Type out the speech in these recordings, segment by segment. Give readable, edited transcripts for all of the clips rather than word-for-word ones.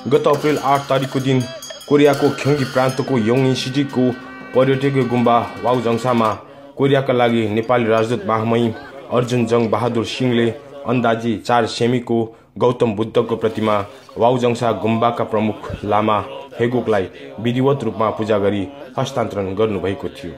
गत अप्रिल 8 तारिकको दिन कोरियाको ख्योङ्गी प्रान्तको योङइन सिटीको पर्यटकीय गुम्बा वाउजङसामा कोरियाका लागि नेपाली राजदूत महामहिम अर्जुन जङ बहादुर सिंहले अन्दाजी 4 सेमीको गौतम बुद्धको प्रतिमा वाउजङसा गुम्बाका प्रमुख लामा हेगोकलाई विधिवत रूपमा पूजा गरी हस्तान्तरण गर्नुभएको थियो।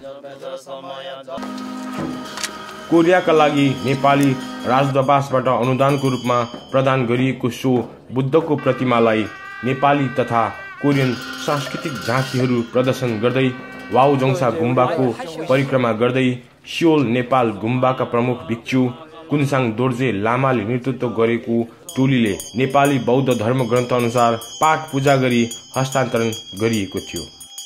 कोरियाका लागि नेपाली राजदूतावासबाट अनुदानको रूपमा प्रदान गरिएको सो बुद्धको प्रतिमालाई नेपाली तथा कोरियन सांस्कृतिक झाँकीहरू प्रदर्शन गर्दै वाउजङसा गुम्बाको परिक्रमा गर्दै सियोल नेपाल गुम्बाका प्रमुख भिक्षु कुनसाङ दोर्जे लामाले नेतृत्व गरेको टोलीले नेपाली बौद्ध धर्म ग्रन्थ अनुसार पाठ पूजा गरी हस्तान्तरण गरिएको थियो।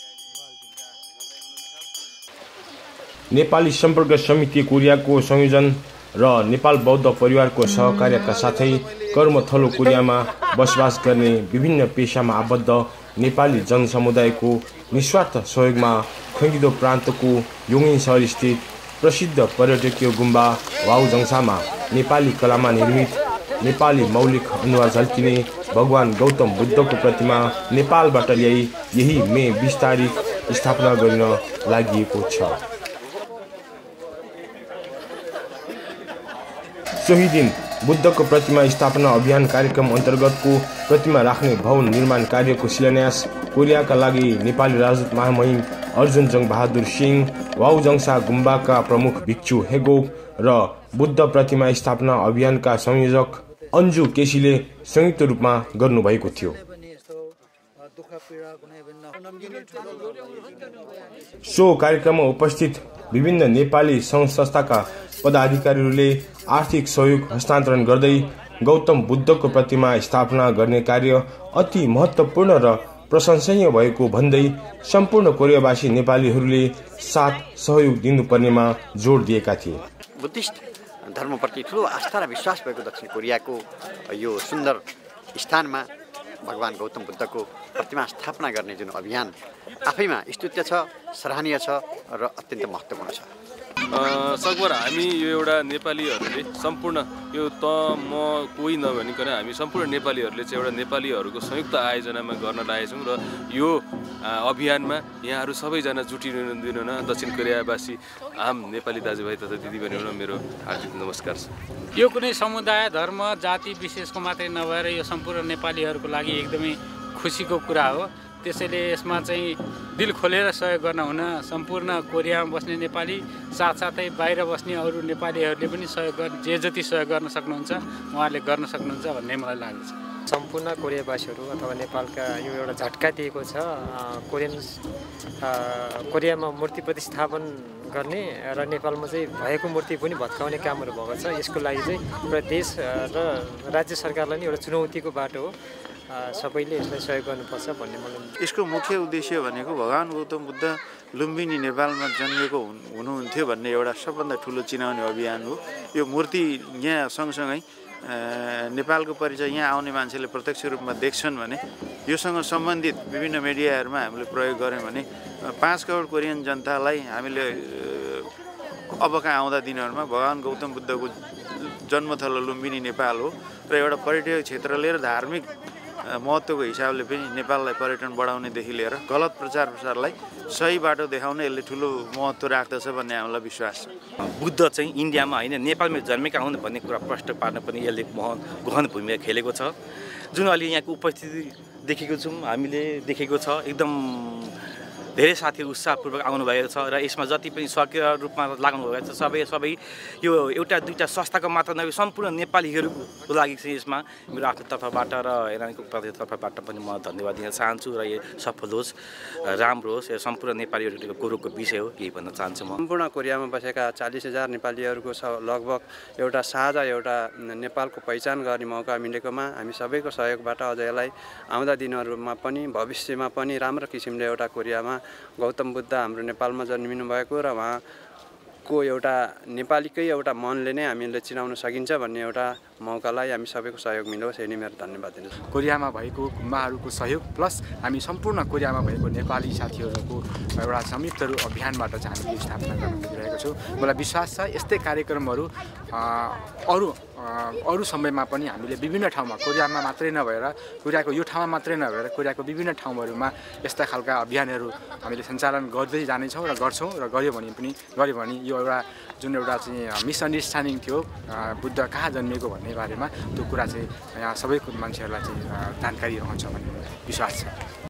नेपाली सम्पर्क समिति कोरियाको संयोजन र नेपाल बौद्ध परिवारको सहकार्यका साथै कर्मथलो कोरियामा बसोबास गर्ने विभिन्न पेशामा आबद्ध नेपाली जनसमुदायको निस्वार्थ सहयोगमा ख्योङ्गिदो प्रान्तको योङइन सहर स्थित प्रसिद्ध पर्यटकीय गुम्बा वाउजङसामा नेपाली कलामा निर्मित नेपाली मौलिक अनुहार झल्किने भगवान गौतम बुद्धको प्रतिमा नेपालबाट ल्याई यही मे 20 तारिक स्थापना गर्न लागि छ। सोही दिन बुद्धको प्रतिमा स्थापना अभियान कार्यक्रम अन्तर्गतको प्रतिमा राख्ने भवन निर्माण कार्यको शिलान्यास कोरियाका लागि नेपाली राजदूत महामहिम अर्जुन जङ बहादुर सिंह, वाउजङसा गुम्बाका प्रमुख भिक्षु हेगोक र बुद्ध प्रतिमा स्थापना अभियानका संयोजक अन्जु केसीले संयुक्त रूपमा गर्नुभएको थियो। सो कार्यक्रममा उपस्थित विभिन्न नेपाली सङ्घ संस्थाका पदाधिकारीहरूले आर्थिक सहयोग हस्तान्तरण गर्दै गौतम बुद्धको प्रतिमा स्थापना गर्ने कार्य अति महत्त्वपूर्ण र प्रशंसनीय भएको भन्दै सम्पूर्ण कोरियावासी नेपालीहरूले साथ सहयोग दिनुपर्नेमा जोड दिएका थिए। बुद्धिस्ट धर्मप्रति ठुलो आस्था र विश्वास भएको दक्षिण कोरियाको यो सुन्दर स्थानमा भगवान गौतम बुद्धको प्रतिमा स्थापना गर्ने जुन अभियान आफैमा स्तुत्य छ, सराहनीय छ र अत्यन्त महत्त्वपूर्ण छ। सकभर हामी यो एउटा नेपालीहरूले सम्पूर्ण यो त म कोही नभनिकन हामी सम्पूर्ण नेपालीहरूले चाहिँ एउटा नेपालीहरूको संयुक्त आयोजनामा गर्न लागेछौँ र यो अभियानमा यहाँहरू सबैजना जुटिदिनु न दक्षिण कोरियावासी आम नेपाली दाजुभाइ तथा दिदीबहिनीहरू मेरो हार्दिक नमस्कार छ। यो कुनै समुदाय, धर्म, जाति विशेषको मात्रै नभएर यो सम्पूर्ण नेपालीहरूको लागि एकदमै खुसीको कुरा हो। त्यसैले यसमा चाहिँ दिल खोलेर सहयोग गर्न हुन सम्पूर्ण कोरियामा बस्ने नेपाली साथसाथै बाहिर बस्ने अरू नेपालीहरूले पनि सहयोग गर्न जे जति सहयोग गर्न सक्नुहुन्छ उहाँहरूले गर्न सक्नुहुन्छ भन्ने मलाई लाग्छ। सम्पूर्ण कोरियावासीहरू अथवा नेपालका यो एउटा झट्का दिएको छ कोरियामा मूर्ति प्रतिस्थापन गर्ने र नेपालमा चाहिँ भएको मूर्ति पनि भत्काउने कामहरू भएको छ। यसको लागि चाहिँ एउटा देश र राज्य सरकारलाई नै एउटा चुनौतीको बाटो हो। सबैले यसलाई सहयोग गर्नुपर्छ भन्ने मलाई। यसको मुख्य उद्देश्य भनेको भगवान गौतम बुद्ध लुम्बिनी नेपालमा जन्मेको हुनुहुन्थ्यो भन्ने एउटा सबभन्दा ठुलो चिनाउने अभियान हो। यो मूर्ति यहाँ सँगसँगै नेपालको परिचय यहाँ आउने मान्छेले प्रत्यक्ष रूपमा देख्छन् भने योसँग सम्बन्धित विभिन्न मिडियाहरूमा हामीले प्रयोग गऱ्यौँ भने 5 करोड कोरियन जनतालाई हामीले अबका आउँदा दिनहरूमा भगवान गौतम बुद्धको जन्मथलो लुम्बिनी नेपाल हो र एउटा पर्यटकीय क्षेत्रले र धार्मिक महत्त्वको हिसाबले पनि नेपाललाई पर्यटन बढाउनेदेखि लिएर गलत प्रचार प्रसारलाई सही बाटो देखाउन यसले ठुलो महत्त्व राख्दछ भन्ने हामीलाई विश्वास छ। बुद्ध चाहिँ इन्डियामा होइन नेपालमा जन्मेका हुन् भन्ने कुरा प्रष्ट पार्न पनि यसले गहन भूमिका खेलेको छ। जुन अहिले यहाँको उपस्थिति देखेको छौँ हामीले देखेको छ एकदम धेरै साथीहरू उत्साहपूर्वक आउनुभएको छ र यसमा जति पनि सक्रिय रूपमा लाग्नु भएको छ सबै यो एउटा दुईटा संस्थाको मात्र नभए सम्पूर्ण नेपालीहरूको लागि चाहिँ यसमा मेरो आफ्नो तर्फबाट र एनआईको तर्फबाट पनि म धन्यवाद दिन चाहन्छु र यो सफल होस्, राम्रो होस्। यो सम्पूर्ण नेपालीहरूको गौरवको विषय हो, यही भन्न चाहन्छु म। सम्पूर्ण कोरियामा बसेका 40,000 नेपालीहरूको लगभग एउटा साझा एउटा नेपालको पहिचान गर्ने मौका मिलेकोमा हामी सबैको सहयोगबाट अझ यसलाई आउँदा दिनहरूमा पनि भविष्यमा पनि राम्रो किसिमले एउटा कोरियामा गौतम बुद्ध हाम्रो नेपालमा जन्मिनु भएको र उहाँको एउटा नेपालीकै एउटा मनले नै हामीले चिनाउन सकिन्छ भन्ने एउटा मौकालाई हामी सबैको सहयोग मिलोस्, यही नै मेरो धन्यवाद दिन्छु। कोरियामा भएको गुम्बाहरूको सहयोग प्लस हामी सम्पूर्ण कोरियामा भएको नेपाली साथीहरूको एउटा संयुक्त अभियानबाट चाहिँ हामीले स्थापना गर्न खोजिरहेको छौँ। मलाई विश्वास छ यस्तै कार्यक्रमहरू अरू समयमा पनि हामीले विभिन्न ठाउँमा कोरियामा मात्रै नभएर कोरियाको यो ठाउँमा मात्रै नभएर कोरियाको विभिन्न ठाउँहरूमा यस्ता खालका अभियानहरू हामीले सञ्चालन गर्दै जानेछौँ र गर्छौँ र गऱ्यो भने यो एउटा जुन एउटा चाहिँ मिसअन्डरस्ट्यान्डिङ थियो बुद्ध कहाँ जन्मिएको भन्ने बारेमा त्यो कुरा चाहिँ यहाँ सबै मान्छेहरूलाई चाहिँ जानकारी रहन्छ भन्ने विश्वास छ।